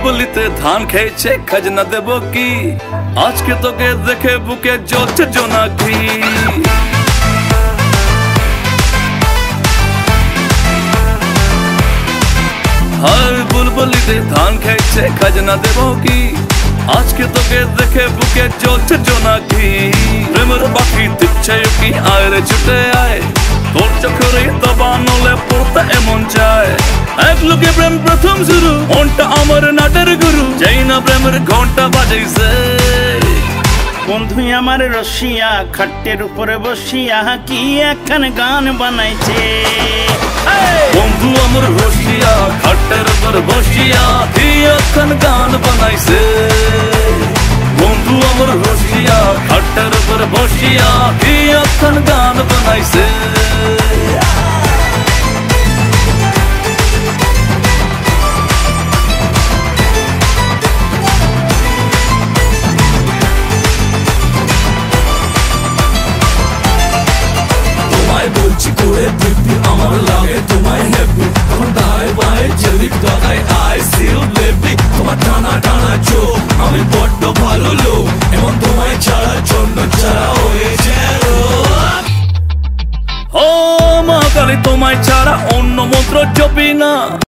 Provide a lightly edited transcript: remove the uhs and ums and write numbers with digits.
বুলবুলিতে ধান খেয়েছে খাজনা দেব কি আজকে তোকে দেখে বুকে জ্বলছে জোনাকি হার বুলবুলিতে ধান খেয়েছে খাজনা দেব কি আজকে তোকে দেখে বুকে জ্বলছে জোনাকি প্রেমের বাকি দিচ্ছে কি আয় রে ছুটে আয় তোর চোখে দবানলে পড়তে এমন চায় এক লোকে প্রেম প্রথম শুরু মনটা আমার নাটের গুরু যেই না প্রেমের ঘন্টা বাজাইছে বন্ধু আমার রসিয়া খাটের উপরে বসিয়া কি একখান গান বানাইছে বন্ধু আমার রসিয়া খাটের উপরে বসিয়া কি একখান গান বানাইছে বন্ধু আমার রসিয়া খাটের উপরে বসিয়া কি একখান গান বানাইছে বলছি করে দিব্যি আমার লাগে তোমায় হেব্বি আমার দায় বাই জলদি দাগাই আই সিল বেবি তোমার টানা টানা চোখ আমি বড্ড ভালো লোক এমন তোমায় ছাড়া জন্য ছাড়া হয়ে যায় ও মা কালী তোমায় ছাড়া অন্য মন্ত্র জপি না